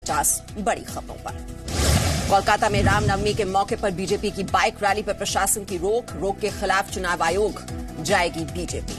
50 बड़ी खबरों पर। कोलकाता में रामनवमी के मौके पर बीजेपी की बाइक रैली पर प्रशासन की रोक के खिलाफ चुनाव आयोग जाएगी बीजेपी।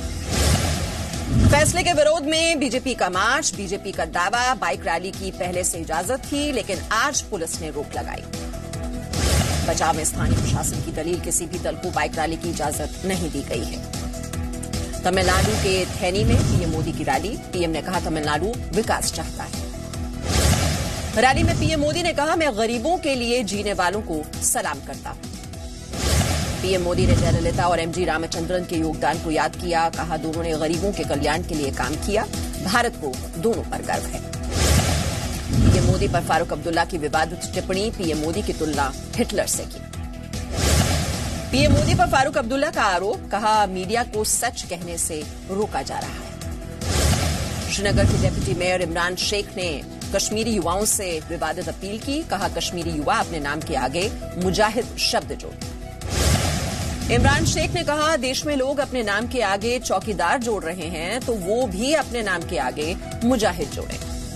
फैसले के विरोध में बीजेपी का मार्च, बीजेपी का दावा बाइक रैली की पहले से इजाजत थी, लेकिन आज पुलिस ने रोक लगाई। बचाव में स्थानीय प्रशासन की दलील, किसी भी दल को बाइक रैली की इजाजत नहीं दी गई है। तमिलनाडु के थैनी में पीएम मोदी की रैली, पीएम ने कहा तमिलनाडु विकास चाहता है। रैली में पीएम मोदी ने कहा मैं गरीबों के लिए जीने वालों को सलाम करता हूं। पीएम मोदी ने जयललिता और एमजी रामचंद्रन के योगदान को याद किया, कहा दोनों ने गरीबों के कल्याण के लिए काम किया, भारत को दोनों पर गर्व है। पीएम मोदी पर फारूक अब्दुल्ला की विवादित टिप्पणी, पीएम मोदी की तुलना हिटलर से की। पीएम मोदी पर फारूक अब्दुल्ला का आरोप, कहा मीडिया को सच कहने से रोका जा रहा है। श्रीनगर के डिप्टी मेयर इमरान शेख ने कश्मीरी युवाओं से विवादित अपील की, कहा कश्मीरी युवा अपने नाम के आगे मुजाहिद शब्द जोड़। इमरान शेख ने कहा देश में लोग अपने नाम के आगे चौकीदार जोड़ रहे हैं, तो वो भी अपने नाम के आगे मुजाहिद जोड़ें।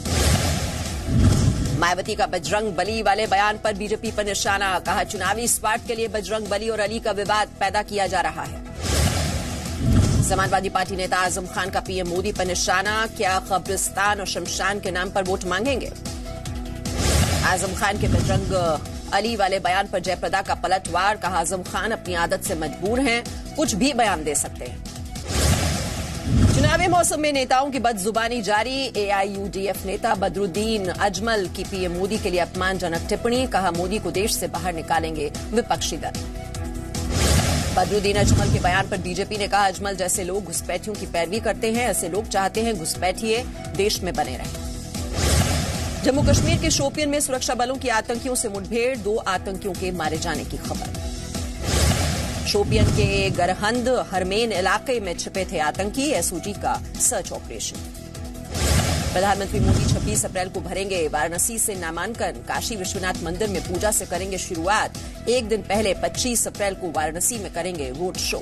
मायावती का बजरंग बली वाले बयान पर बीजेपी पर निशाना, कहा चुनावी स्पाट के लिए बजरंग बली और अली का विवाद पैदा किया जा रहा है। समाजवादी पार्टी नेता आजम खान का पीएम मोदी पर निशाना, क्या कब्रिस्तान और शमशान के नाम पर वोट मांगेंगे। आजम खान के बजरंग अली वाले बयान पर जयप्रदा का पलटवार, कहा आजम खान अपनी आदत से मजबूर हैं, कुछ भी बयान दे सकते हैं। चुनावी मौसम में नेताओं की बदजुबानी जारी, एआईयूडीएफ नेता बदरुद्दीन अजमल की पीएम मोदी के लिए अपमानजनक टिप्पणी, कहा मोदी को देश से बाहर निकालेंगे विपक्षी दल। बदरुद्दीन अजमल के बयान पर बीजेपी ने कहा अजमल जैसे लोग घुसपैठियों की पैरवी करते हैं, ऐसे लोग चाहते हैं घुसपैठिए देश में बने रहें। जम्मू कश्मीर के शोपियन में सुरक्षा बलों की आतंकियों से मुठभेड़, 2 आतंकियों के मारे जाने की खबर। शोपियन के गरहंद हरमेन इलाके में छिपे थे आतंकी, एसओजी का सर्च ऑपरेशन। प्रधानमंत्री मोदी 26 अप्रैल को भरेंगे वाराणसी से नामांकन, काशी विश्वनाथ मंदिर में पूजा से करेंगे शुरुआत, एक दिन पहले 25 अप्रैल को वाराणसी में करेंगे रोड शो।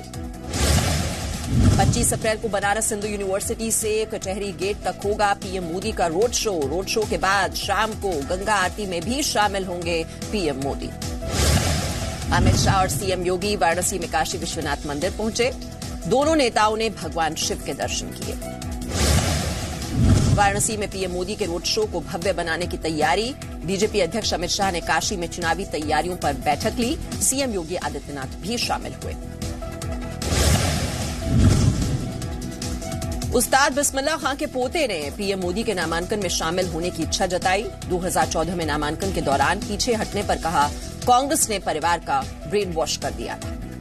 25 अप्रैल को बनारस हिंदू यूनिवर्सिटी से कचहरी गेट तक होगा पीएम मोदी का रोड शो के बाद शाम को गंगा आरती में भी शामिल होंगे पीएम मोदी। अमित शाह और सीएम योगी वाराणसी में काशी विश्वनाथ मंदिर पहुंचे, दोनों नेताओं ने भगवान शिव के दर्शन किए। वाराणसी में पीएम मोदी के रोड शो को भव्य बनाने की तैयारी, बीजेपी अध्यक्ष अमित शाह ने काशी में चुनावी तैयारियों पर बैठक ली, सीएम योगी आदित्यनाथ भी शामिल हुए। उस्ताद बिस्मिल्लाह खां के पोते ने पीएम मोदी के नामांकन में शामिल होने की इच्छा जताई। 2014 में नामांकन के दौरान पीछे हटने पर कहा कांग्रेस ने परिवार का ब्रेन वॉश कर दिया।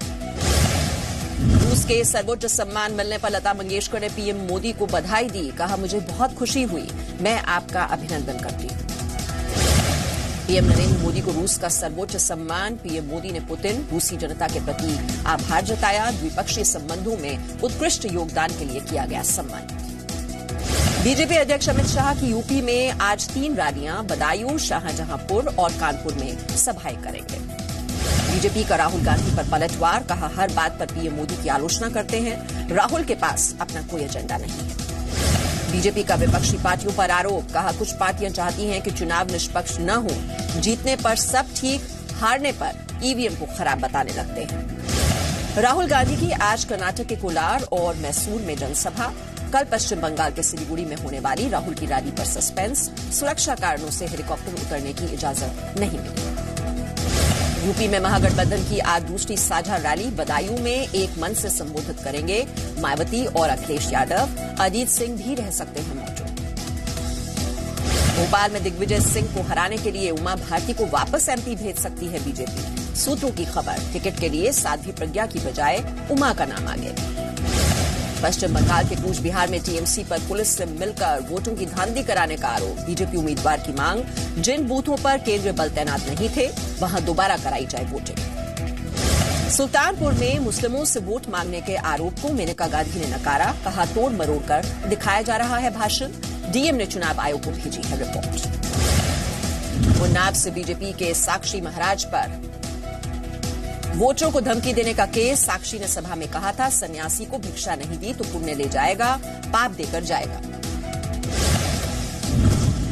रूस के सर्वोच्च सम्मान मिलने पर लता मंगेशकर ने पीएम मोदी को बधाई दी, कहा मुझे बहुत खुशी हुई, मैं आपका अभिनंदन करती हूं। पीएम नरेंद्र मोदी को रूस का सर्वोच्च सम्मान, पीएम मोदी ने पुतिन रूसी जनता के प्रति आभार जताया, द्विपक्षीय संबंधों में उत्कृष्ट योगदान के लिए किया गया सम्मान। बीजेपी अध्यक्ष अमित शाह की यूपी में आज 3 रैलियां बदायूं, शाहजहांपुर और कानपुर में सभाएं करेंगे। बीजेपी का राहुल गांधी पर पलटवार, कहा हर बात पर पीएम मोदी की आलोचना करते हैं, राहुल के पास अपना कोई एजेंडा नहीं है। बीजेपी का विपक्षी पार्टियों पर आरोप, कहा कुछ पार्टियां चाहती हैं कि चुनाव निष्पक्ष न हो, जीतने पर सब ठीक, हारने पर ईवीएम को खराब बताने लगते हैं। राहुल गांधी की आज कर्नाटक के कोलार और मैसूर में जनसभा, कल पश्चिम बंगाल के सिलीगुड़ी में होने वाली राहुल की रैली पर सस्पेंस, सुरक्षा कारणों से हेलीकॉप्टर उतरने की इजाजत नहीं मिली। यूपी में महागठबंधन की आज दूसरी साझा रैली, बदायूं में एक मन से संबोधित करेंगे मायावती और अखिलेश यादव, अजीत सिंह भी रह सकते हैं मौजूद। भोपाल में दिग्विजय सिंह को हराने के लिए उमा भारती को वापस एमपी भेज सकती है बीजेपी, सूत्रों की खबर, टिकट के लिए साध्वी प्रज्ञा की बजाय उमा का नाम आगे। पश्चिम बंगाल के कूच बिहार में टीएमसी पर पुलिस से मिलकर वोटों की धांधली कराने का आरोप, बीजेपी उम्मीदवार की मांग, जिन बूथों पर केंद्रीय बल तैनात नहीं थे वहां दोबारा कराई जाए वोटिंग। सुल्तानपुर में मुस्लिमों से वोट मांगने के आरोप को मेनका गांधी ने नकारा, कहा तोड़ मरोड़ कर दिखाया जा रहा है भाषण, डीएम ने चुनाव आयोग को भेजी है रिपोर्ट। उन्नाव से बीजेपी के साक्षी महाराज पर वोटरों को धमकी देने का केस, साक्षी ने सभा में कहा था सन्यासी को भिक्षा नहीं दी तो पुण्य ले जाएगा, पाप देकर जाएगा।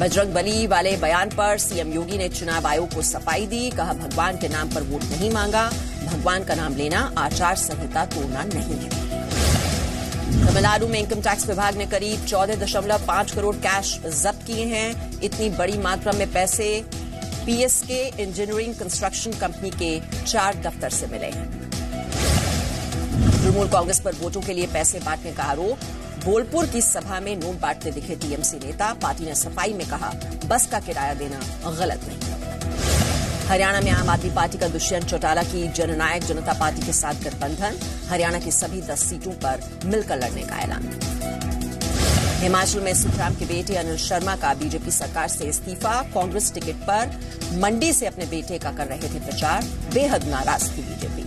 बजरंग बली वाले बयान पर सीएम योगी ने चुनाव आयोग को सफाई दी। कहा, भगवान के नाम पर वोट नहीं मांगा, भगवान का नाम लेना आचार संहिता तोड़ना नहीं है। तमिलनाडु में इनकम टैक्स विभाग ने करीब 14.5 करोड़ कैश जब्त किए हैं। इतनी बड़ी मात्रा में पैसे पीएसके इंजीनियरिंग कंस्ट्रक्शन कंपनी के 4 दफ्तर से मिले हैं। तृणमूल कांग्रेस पर वोटों के लिए पैसे बांटने का आरोप। बोलपुर की सभा में नोट बांटते दिखे टीएमसी नेता। पार्टी ने सफाई में कहा, बस का किराया देना गलत नहीं। हरियाणा में आम आदमी पार्टी का दुष्यंत चौटाला की जननायक जनता पार्टी के साथ गठबंधन। हरियाणा की सभी 10 सीटों पर मिलकर लड़ने का ऐलान। हिमाचल में सुखराम के बेटे अनिल शर्मा का बीजेपी सरकार से इस्तीफा। कांग्रेस टिकट पर मंडी से अपने बेटे का कर रहे थे प्रचार। बेहद नाराज थी बीजेपी।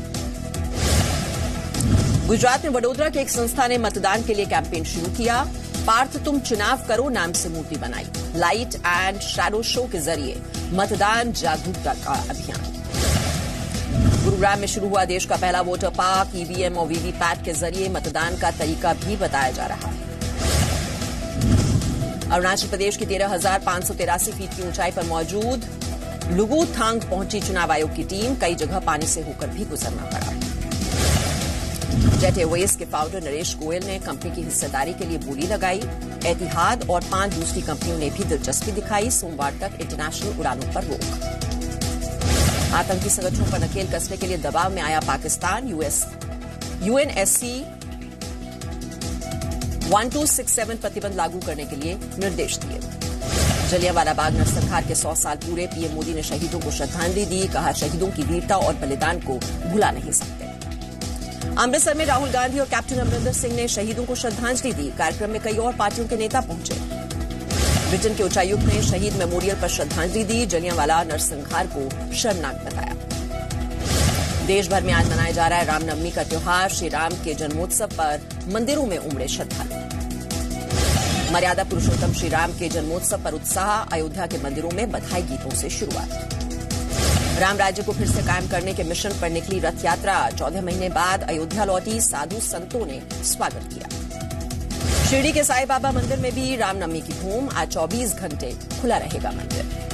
गुजरात में वडोदरा की एक संस्था ने मतदान के लिए कैंपेन शुरू किया। पार्थ तुम चुनाव करो नाम से मूर्ति बनाई। लाइट एंड शैडो शो के जरिए मतदान जागरूकता का अभियान। गुरुग्राम में शुरू हुआ देश का पहला वोटर पार्क। ईवीएम और वीवीपैट के जरिए मतदान का तरीका भी बताया जा रहा है। अरुणाचल प्रदेश की 13,583 फीट की ऊंचाई पर मौजूद लुगुथांग पहुंची चुनाव आयोग की टीम। कई जगह पानी से होकर भी गुजरना पड़ा। जेट एयरवेज के फाउंडर नरेश गोयल ने कंपनी की हिस्सेदारी के लिए बोली लगाई। एतिहाद और 5 दूसरी कंपनियों ने भी दिलचस्पी दिखाई। सोमवार तक इंटरनेशनल उड़ानों पर रोक। आतंकी संगठनों पर नकेल कसने के लिए दबाव में आया पाकिस्तान। यूएनएससी 1267 प्रतिबंध लागू करने के लिए निर्देश दिए। जलियांवाला बाग नरसंहार के 100 साल पूरे। पीएम मोदी ने शहीदों को श्रद्धांजलि दी। कहा, शहीदों की वीरता और बलिदान को भुला नहीं सकते। अमृतसर में राहुल गांधी और कैप्टन अमरिंदर सिंह ने शहीदों को श्रद्धांजलि दी। कार्यक्रम में कई और पार्टियों के नेता पहुंचे। ब्रिटेन के उच्चायुक्त ने शहीद मेमोरियल पर श्रद्धांजलि दी। जलियांवाला नरसंहार को शर्मनाक बताया। देश भर में आज मनाया जा रहा है रामनवमी का त्योहार। श्री राम के जन्मोत्सव पर मंदिरों में उमड़े श्रद्धालु। मर्यादा पुरुषोत्तम श्री राम के जन्मोत्सव पर उत्साह। अयोध्या के मंदिरों में बधाई गीतों से शुरुआत। राम राज्य को फिर से कायम करने के मिशन पर निकली रथ यात्रा। 14 महीने बाद अयोध्या लौटी। साधु संतों ने स्वागत किया। शिरडी के साईं बाबा मंदिर में भी रामनवमी की धूम। आज 24 घंटे खुला रहेगा मंदिर।